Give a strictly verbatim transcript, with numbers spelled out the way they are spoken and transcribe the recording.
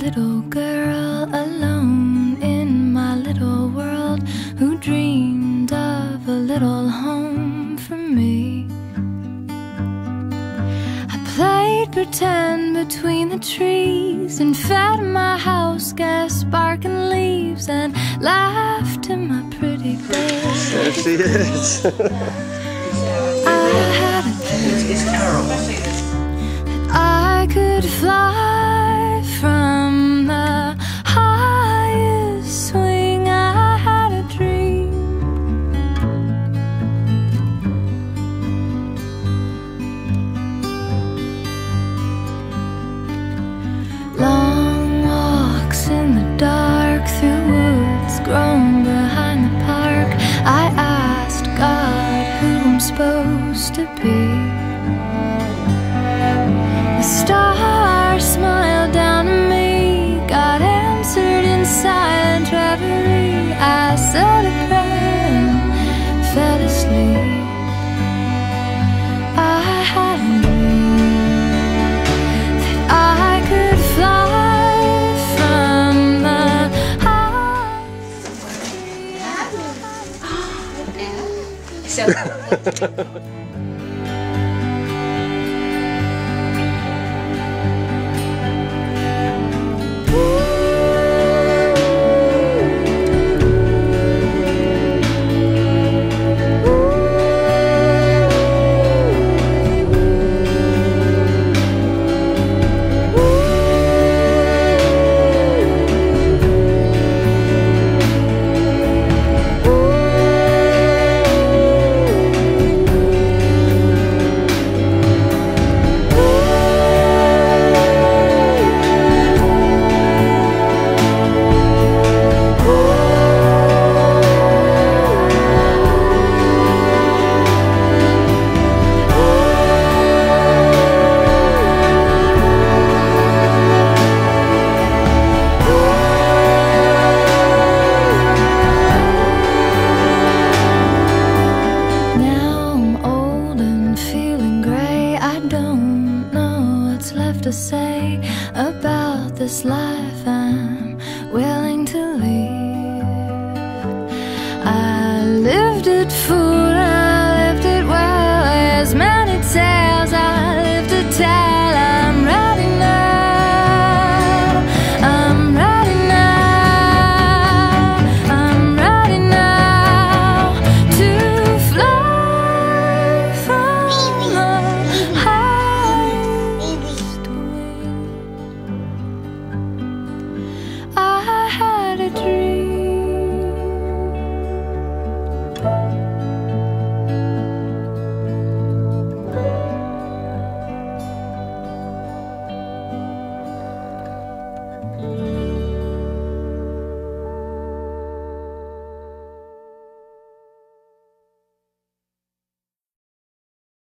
little girl alone in my little world, who dreamed of a little home for me. I played pretend between the trees and fed my house gas sparking leaves and laughed to my pretty days. There she is. I had a dream that I could fly from the highest swing. I had a dream. Long walks in the dark through woods grown behind the park. I asked God who I'm supposed to be. The stars smiled down at me. God answered in silent reverie. I said a prayer and fell asleep. I had a dream that I could fly from the high. So to say about this life